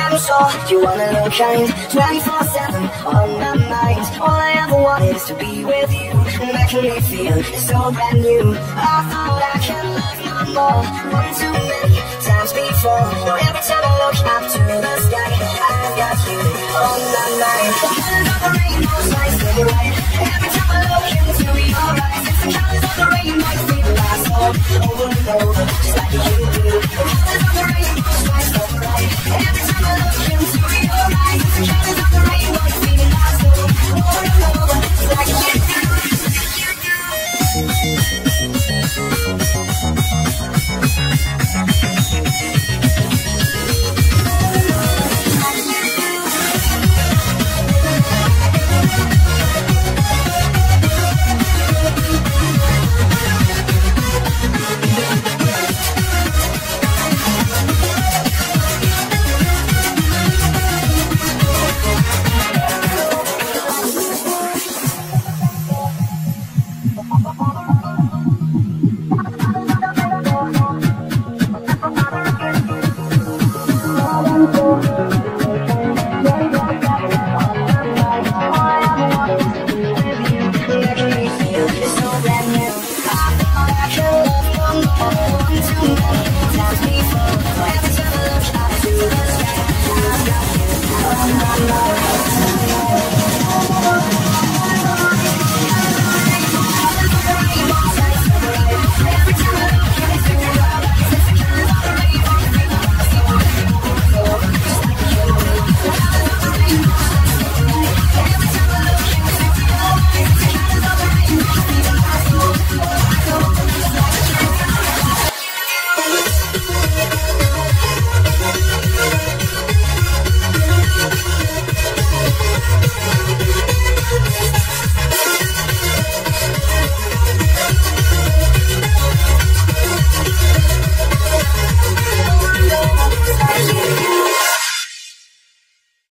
I'm sure you wanna look kind 24/7 on my mind. All I ever wanted is to be with you, making me feel so brand new. I thought I can love you more, one too many times before. Every time I look up to the sky, I've got you on my mind. The colors of the rainbow shine so bright. Every time I look into your eyes, it's the colors of the rainbow that feel like so over and over, just like you do.